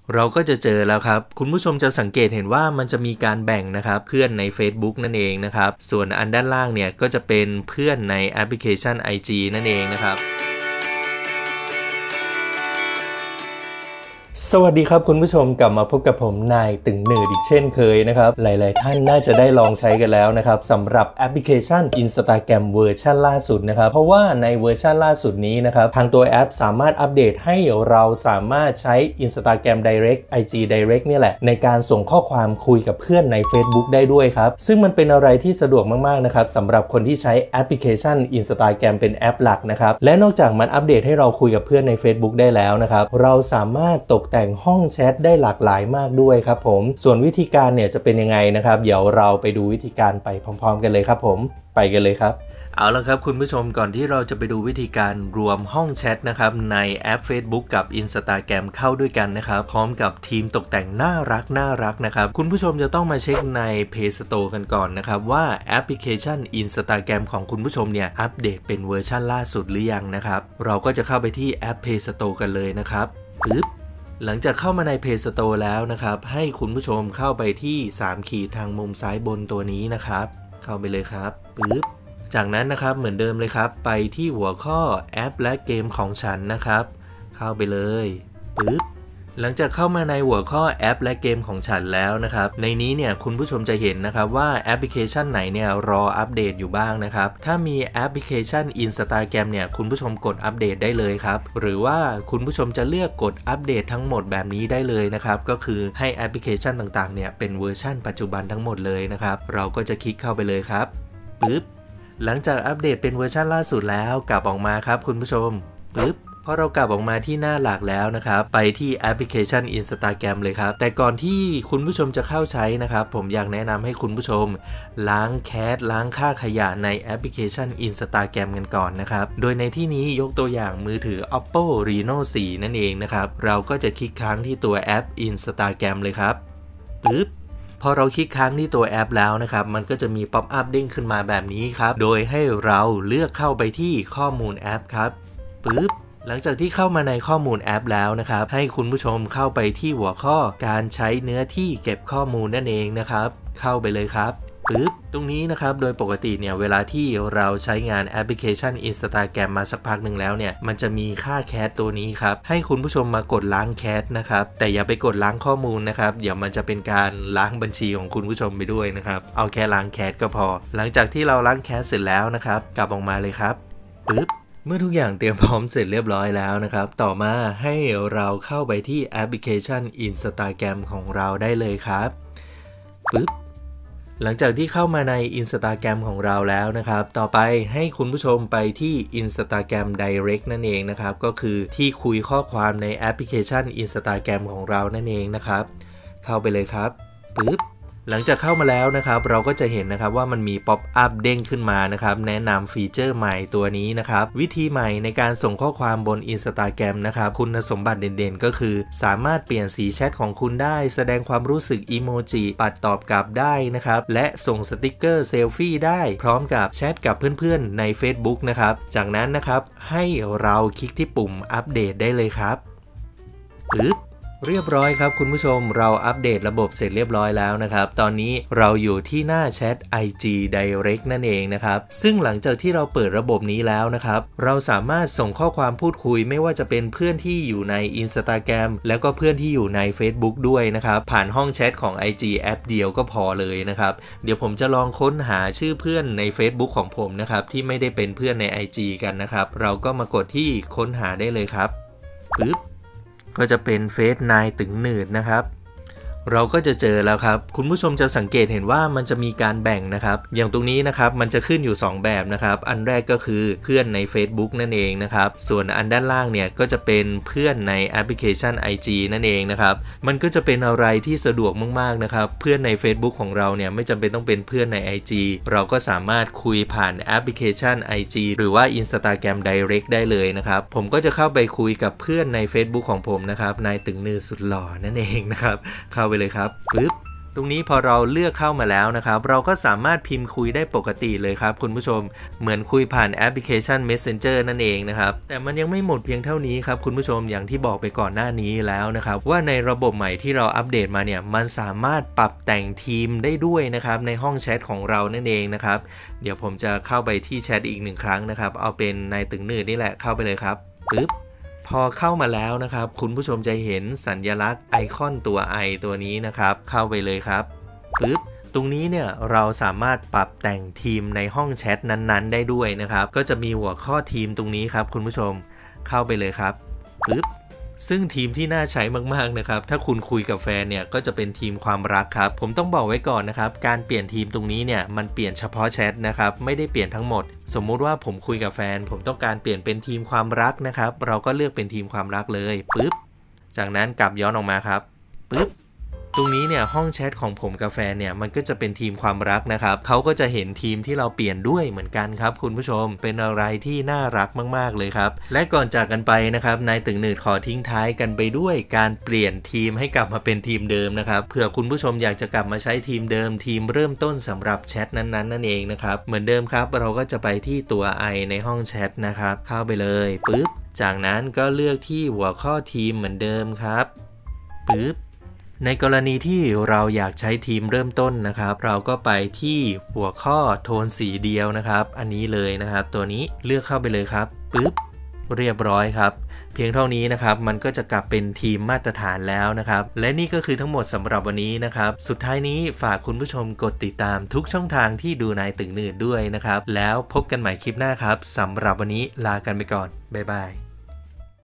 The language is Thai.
เราก็จะเจอแล้วครับคุณผู้ชมจะสังเกตเห็นว่ามันจะมีการแบ่งนะครับเพื่อนใน Facebook นั่นเองนะครับส่วนอันด้านล่างเนี่ยก็จะเป็นเพื่อนในแอปพลิเคชัน IG นั่นเองนะครับสวัสดีครับคุณผู้ชมกลับมาพบกับผมนายตึงหนืดอีกเช่นเคยนะครับหลายๆท่านน่าจะได้ลองใช้กันแล้วนะครับสำหรับแอปพลิเคชัน Instagram เวอร์ชันล่าสุดนะครับเพราะว่าในเวอร์ชันล่าสุดนี้นะครับทางตัวแอปสามารถอัปเดตให้เราสามารถใช้ Instagram Direct IG Direct เนี่ยแหละในการส่งข้อความคุยกับเพื่อนใน Facebook ได้ด้วยครับซึ่งมันเป็นอะไรที่สะดวกมากๆนะครับสำหรับคนที่ใช้แอปพลิเคชัน Instagram เป็นแอปหลักนะครับและนอกจากมันอัปเดตให้เราคุยกับเพื่อนใน Facebook ได้แล้วนะครับเราสามารถตกแต่งห้องแชทได้หลากหลายมากด้วยครับผมส่วนวิธีการเนี่ยจะเป็นยังไงนะครับเดี๋ยวเราไปดูวิธีการไปพร้อมๆกันเลยครับผมไปกันเลยครับเอาละครับคุณผู้ชมก่อนที่เราจะไปดูวิธีการรวมห้องแชทนะครับในแอป Facebook กับ Instagram เข้าด้วยกันนะครับพร้อมกับทีมตกแต่งน่ารักนะครับคุณผู้ชมจะต้องมาเช็คใน Play Store กันก่อนนะครับว่าแอปพลิเคชัน Instagram ของคุณผู้ชมเนี่ยอัปเดตเป็นเวอร์ชันล่าสุดหรือยังนะครับเราก็จะเข้าไปที่แอป Play Store กันเลยนะครับปึ๊บหลังจากเข้ามาใน Play Store แล้วนะครับให้คุณผู้ชมเข้าไปที่3ขีดทางมุมซ้ายบนตัวนี้นะครับเข้าไปเลยครับปึ๊บจากนั้นนะครับเหมือนเดิมเลยครับไปที่หัวข้อแอปและเกมของฉันนะครับเข้าไปเลยปึ๊บหลังจากเข้ามาในหัวข้อแอปและเกมของฉันแล้วนะครับในนี้เนี่ยคุณผู้ชมจะเห็นนะครับว่าแอปพลิเคชันไหนเนี่ยรออัปเดตอยู่บ้างนะครับถ้ามีแอปพลิเคชัน Instagram เนี่ยคุณผู้ชมกดอัปเดตได้เลยครับหรือว่าคุณผู้ชมจะเลือกกดอัปเดตทั้งหมดแบบนี้ได้เลยนะครับก็คือให้แอปพลิเคชันต่างๆเนี่ยเป็นเวอร์ชันปัจจุบันทั้งหมดเลยนะครับเราก็จะคลิกเข้าไปเลยครับปึ๊บหลังจากอัปเดตเป็นเวอร์ชันล่าสุดแล้วกลับออกมาครับคุณผู้ชมปึ๊บพอเรากลับออกมาที่หน้าหลักแล้วนะครับไปที่แอปพลิเคชัน Instagram เลยครับแต่ก่อนที่คุณผู้ชมจะเข้าใช้นะครับผมอยากแนะนำให้คุณผู้ชมล้างแคชล้างค่าขยะในแอปพลิเคชัน Instagram กันก่อนนะครับโดยในที่นี้ยกตัวอย่างมือถือ Oppo Reno 4 นั่นเองนะครับเราก็จะคลิกค้างที่ตัวแอป Instagram เลยครับปึ๊บพอเราคลิกค้างที่ตัวแอปแล้วนะครับมันก็จะมีป๊อปอัพเด้งขึ้นมาแบบนี้ครับโดยให้เราเลือกเข้าไปที่ข้อมูลแอปครับปึ๊บหลังจากที่เข้ามาในข้อมูลแอปแล้วนะครับให้คุณผู้ชมเข้าไปที่หัวข้อการใช้เนื้อที่เก็บข้อมูลนั่นเองนะครับเข้าไปเลยครับปึ๊บตรงนี้นะครับโดยปกติเนี่ยเวลาที่เราใช้งานแอปพลิเคชัน Instagram มาสักพักหนึ่งแล้วเนี่ยมันจะมีค่าแคชตัวนี้ครับให้คุณผู้ชมมากดล้างแคชนะครับแต่อย่าไปกดล้างข้อมูลนะครับเดี๋ยวมันจะเป็นการล้างบัญชีของคุณผู้ชมไปด้วยนะครับเอาแค่ล้างแคชก็พอหลังจากที่เราล้างแคชเสร็จแล้วนะครับกลับออกมาเลยครับปึ๊บเมื่อทุกอย่างเตรียมพร้อมเสร็จเรียบร้อยแล้วนะครับต่อมาให้เราเข้าไปที่แอปพลิเคชัน Instagram ของเราได้เลยครับปึ๊บหลังจากที่เข้ามาใน Instagram ของเราแล้วนะครับต่อไปให้คุณผู้ชมไปที่ Instagram Direct นั่นเองนะครับก็คือที่คุยข้อความในแอปพลิเคชัน Instagram ของเรานั่นเองนะครับเข้าไปเลยครับปึ๊บหลังจากเข้ามาแล้วนะครับเราก็จะเห็นนะครับว่ามันมีป๊อปอัพเด้งขึ้นมานะครับแนะนำฟีเจอร์ใหม่ตัวนี้นะครับวิธีใหม่ในการส่งข้อความบน Instagram นะครับคุณสมบัติเด่นๆก็คือสามารถเปลี่ยนสีแชทของคุณได้แสดงความรู้สึกอีโมจิปัดตอบกลับได้นะครับและส่งสติกเกอร์เซลฟี่ได้พร้อมกับแชทกับเพื่อนๆใน Facebook นะครับจากนั้นนะครับให้เราคลิกที่ปุ่มอัปเดตได้เลยครับปึ๊บเรียบร้อยครับคุณผู้ชมเราอัปเดตระบบเสร็จเรียบร้อยแล้วนะครับตอนนี้เราอยู่ที่หน้าแชท IG Direct นั่นเองนะครับซึ่งหลังจากที่เราเปิดระบบนี้แล้วนะครับเราสามารถส่งข้อความพูดคุยไม่ว่าจะเป็นเพื่อนที่อยู่ใน Instagram แล้วก็เพื่อนที่อยู่ใน Facebook ด้วยนะครับผ่านห้องแชทของ IG แอปเดียวก็พอเลยนะครับเดี๋ยวผมจะลองค้นหาชื่อเพื่อนใน Facebook ของผมนะครับที่ไม่ได้เป็นเพื่อนใน IG กันนะครับเราก็มากดที่ค้นหาได้เลยครับปึ๊บก็จะเป็นเฟซนายตึงหนืดนะครับ เราก็จะเจอแล้วครับคุณผู้ชมจะสังเกตเห็นว่ามันจะมีการแบ่งนะครับอย่างตรงนี้นะครับมันจะขึ้นอยู่2แบบนะครับอันแรกก็คือเพื่อนใน Facebook นั่นเองนะครับส่วนอันด้านล่างเนี่ยก็จะเป็นเพื่อนในแอปพลิเคชัน IG นั่นเองนะครับมันก็จะเป็นอะไรที่สะดวกมากๆนะครับเพื่อนใน Facebook ของเราเนี่ยไม่จำเป็นต้องเป็นเพื่อนใน IG เราก็สามารถคุยผ่านแอปพลิเคชัน IG หรือว่า Instagram Direct ได้เลยนะครับผมก็จะเข้าไปคุยกับเพื่อนใน Facebook ของผมนะครับนายตึงนือสุดหล่อนั่นเองนะครับเข้าไปเลยครับปึ๊บตรงนี้พอเราเลือกเข้ามาแล้วนะครับเราก็สามารถพิมพ์คุยได้ปกติเลยครับคุณผู้ชมเหมือนคุยผ่านแอปพลิเคชัน Messenger นั่นเองนะครับแต่มันยังไม่หมดเพียงเท่านี้ครับคุณผู้ชมอย่างที่บอกไปก่อนหน้านี้แล้วนะครับว่าในระบบใหม่ที่เราอัปเดตมาเนี่ยมันสามารถปรับแต่งทีมได้ด้วยนะครับในห้องแชทของเรานั่นเองนะครับเดี๋ยวผมจะเข้าไปที่แชทอีก1ครั้งนะครับเอาเป็นนายตึงหนืดนี่แหละเข้าไปเลยครับปึ๊บพอเข้ามาแล้วนะครับคุณผู้ชมจะเห็นสัญลักษณ์ไอคอนตัว I ตัวนี้นะครับเข้าไปเลยครับปึ๊บตรงนี้เนี่ยเราสามารถปรับแต่งทีมในห้องแชทนั้นๆได้ด้วยนะครับก็จะมีหัวข้อทีมตรงนี้ครับคุณผู้ชมเข้าไปเลยครับปึ๊บซึ่งทีมที่น่าใช้มากๆนะครับถ้าคุณคุยกับแฟนเนี่ยก็จะเป็นทีมความรักครับผมต้องบอกไว้ก่อนนะครับการเปลี่ยนทีมตรงนี้เนี่ยมันเปลี่ยนเฉพาะแชทนะครับไม่ได้เปลี่ยนทั้งหมดสมมุติว่าผมคุยกับแฟนผมต้องการเปลี่ยนเป็นทีมความรักนะครับเราก็เลือกเป็นทีมความรักเลยปึ๊บจากนั้นกลับย้อนออกมาครับปึ๊บตรงนี้เนี่ยห้องแชทของผมกับแฟนเนี่ยมันก็จะเป็นทีมความรักนะครับเขาก็จะเห็นทีมที่เราเปลี่ยนด้วยเหมือนกันครับคุณผู้ชมเป็นอะไรที่น่ารักมากๆเลยครับและก่อนจากกันไปนะครับนายตึงหนืดขอทิ้งท้ายกันไปด้วยการเปลี่ยนทีมให้กลับมาเป็นทีมเดิมนะครับเผื่อคุณผู้ชมอยากจะกลับมาใช้ทีมเดิมทีมเริ่มต้นสำหรับแชทนั้นๆนั่นเองนะครับเหมือนเดิมครับเราก็จะไปที่ตัว I ในห้องแชทนะครับเข้าไปเลยปึ๊บจากนั้นก็เลือกที่หัวข้อทีมเหมือนเดิมครับปึ๊บในกรณีที่เราอยากใช้ทีมเริ่มต้นนะครับเราก็ไปที่หัวข้อโทนสีเดียวนะครับอันนี้เลยนะครับตัวนี้เลือกเข้าไปเลยครับปึ๊บเรียบร้อยครับเพียงเท่านี้นะครับมันก็จะกลับเป็นทีมมาตรฐานแล้วนะครับและนี่ก็คือทั้งหมดสำหรับวันนี้นะครับสุดท้ายนี้ฝากคุณผู้ชมกดติดตามทุกช่องทางที่ดูนายตึงหนืดด้วยนะครับแล้วพบกันใหม่คลิปหน้าครับสำหรับวันนี้ลากันไปก่อนบ๊ายบาย